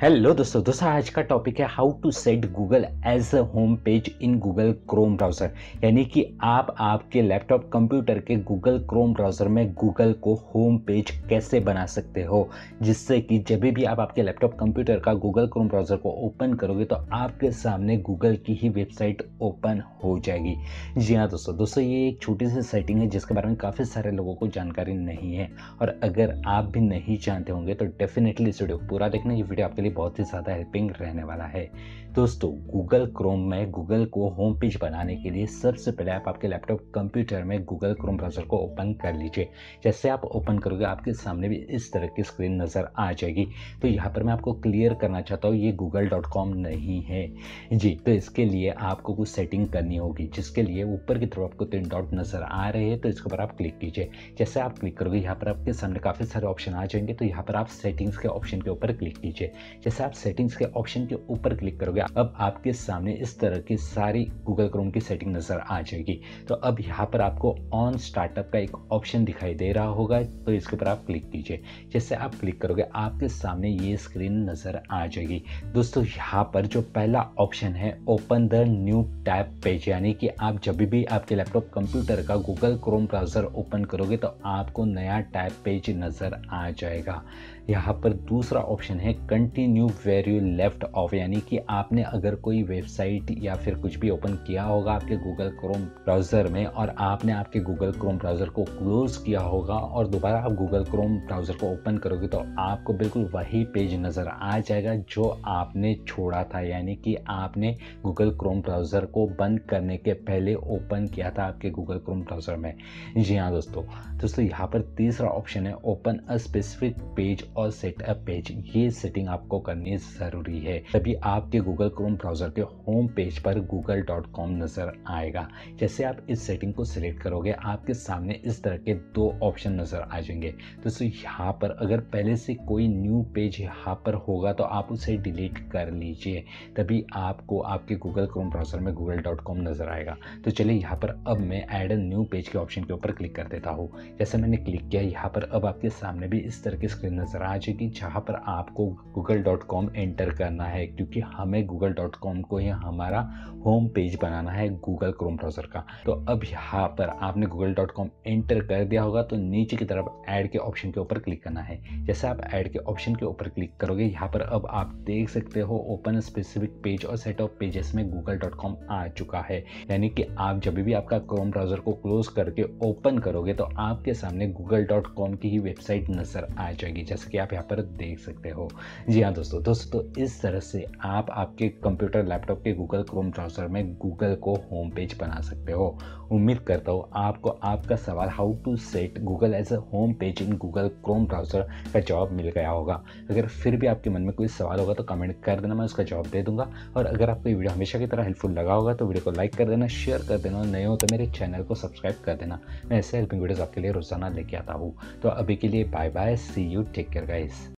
Hello दोस्तों आज का टॉपिक है how to set Google as a home page in Google Chrome browser. यानी कि आप आपके लैपटॉप कंप्यूटर के गूगल क्रोम ब्राउज़र में गूगल को होम पेज कैसे बना सकते हो, जिससे कि जब भी आप आपके लैपटॉप कंप्यूटर का गूगल क्रोम ब्राउज़र को ओपन करोगे तो आपके सामने गूगल की ही वेबसाइट ओपन हो जाएगी। जी हाँ दोस्तों ये एक छोटी सी सेटिंग है जिसके बारे में काफ़ी सारे लोगों को जानकारी नहीं है, और अगर आप भी नहीं जानते होंगे तो डेफिनेटली इस वीडियो को पूरा देखना। ये वीडियो आपके लिए बहुत ही ज़्यादा हेल्पिंग रहने वाला है। दोस्तों गूगल क्रोम में गूगल को होम पेज बनाने के लिए सबसे पहले आप आपके लैपटॉप कंप्यूटर में गूगल क्रोम ब्राउज़र को ओपन कर लीजिए। जैसे आप ओपन करोगे आपके सामने भी इस तरह की स्क्रीन नज़र आ जाएगी। तो यहाँ पर मैं आपको क्लियर करना चाहता हूँ, ये google.com नहीं है जी। तो इसके लिए आपको कुछ सेटिंग करनी होगी, जिसके लिए ऊपर की तरफ आपको 3 डॉट नज़र आ रहे हैं, तो इसके ऊपर आप क्लिक कीजिए। जैसे आप क्लिक करोगे यहाँ पर आपके सामने काफ़ी सारे ऑप्शन आ जाएंगे। तो यहाँ पर आप सेटिंग्स के ऑप्शन के ऊपर क्लिक कीजिए। जैसे आप सेटिंग्स के ऑप्शन के ऊपर क्लिक करोगे अब आपके सामने इस तरह की सारी गूगल क्रोम की सेटिंग नज़र आ जाएगी। तो अब यहाँ पर आपको ऑन स्टार्टअप का एक ऑप्शन दिखाई दे रहा होगा, तो इसके ऊपर आप क्लिक कीजिए। जैसे आप क्लिक करोगे आपके सामने ये स्क्रीन नज़र आ जाएगी। दोस्तों यहाँ पर जो पहला ऑप्शन है open the new tab page, यानी कि आप जब भी आपके लैपटॉप कंप्यूटर का गूगल क्रोम ब्राउज़र ओपन करोगे तो आपको नया टैब पेज नज़र आ जाएगा। यहाँ पर दूसरा ऑप्शन है continue where you left off, यानी कि आपने अगर कोई वेबसाइट या फिर कुछ भी ओपन किया होगा आपके गूगल क्रोम ब्राउज़र में और आपने आपके गूगल क्रोम ब्राउज़र को क्लोज किया होगा और दोबारा आप गूगल क्रोम ब्राउज़र को ओपन करोगे तो आपको बिल्कुल वही पेज नज़र आ जाएगा जो आपने छोड़ा था, यानी कि आपने गूगल क्रोम ब्राउज़र को बंद करने के पहले ओपन किया था आपके गूगल क्रोम ब्राउज़र में। जी हाँ दोस्तों यहाँ पर तीसरा ऑप्शन है ओपन अ स्पेसिफिक पेज और सेट अप पेज। ये सेटिंग आपको करनी ज़रूरी है, तभी आपके गूगल क्रोम ब्राउज़र के होम पेज पर google.com नज़र आएगा। जैसे आप इस सेटिंग को सिलेक्ट करोगे आपके सामने इस तरह के 2 ऑप्शन नज़र आ जाएंगे। दोस्तों यहाँ पर अगर पहले से कोई न्यू पेज यहाँ पर होगा तो आप उसे डिलीट कर लीजिए, तभी आपको आपके गूगल क्रोम ब्राउज़र में google.com नज़र आएगा। तो चलिए यहाँ पर अब मैं ऐड अ न्यू पेज के ऑप्शन के ऊपर क्लिक कर देता हूँ। जैसे मैंने क्लिक किया यहाँ पर अब आपके सामने भी इस तरह की स्क्रीन नज़र आ जाएगी, जहाँ पर आपको google.com एंटर करना है, क्योंकि हमें google.com को ही हमारा होम पेज बनाना है गूगल क्रोम ब्राउज़र का। तो अब यहाँ पर आपने google.com एंटर कर दिया होगा तो नीचे की तरफ ऐड के ऑप्शन के ऊपर क्लिक करना है। जैसे आप ऐड के ऑप्शन के ऊपर क्लिक करोगे यहाँ पर अब आप देख सकते हो ओपन स्पेसिफिक पेज और सेट ऑफ पेजेस में google.com आ चुका है, यानी कि आप जब भी आपका क्रोम ब्राउज़र को क्लोज करके ओपन करोगे तो आपके सामने google.com की ही वेबसाइट नज़र आ जाएगी, जैसे कि आप यहाँ पर देख सकते हो। जी हाँ दोस्तों इस तरह से आप आपके कंप्यूटर लैपटॉप के गूगल क्रोम ब्राउज़र में गूगल को होम पेज बना सकते हो। उम्मीद करता हूँ आपको आपका सवाल how to set Google as a home page in Google Chrome browser का जवाब मिल गया होगा। अगर फिर भी आपके मन में कोई सवाल होगा तो कमेंट कर देना, मैं उसका जवाब दे दूंगा। और अगर आपको ये वीडियो हमेशा की तरह हेल्पफुल लगा होगा तो वीडियो को लाइक कर देना, शेयर कर देना, नए हो तो मेरे चैनल को सब्सक्राइब कर देना। मैं ऐसे हेल्पिंग वीडियोस आपके लिए रोजाना लेके आता हूँ। तो अभी के लिए bye bye, see you, take care guys.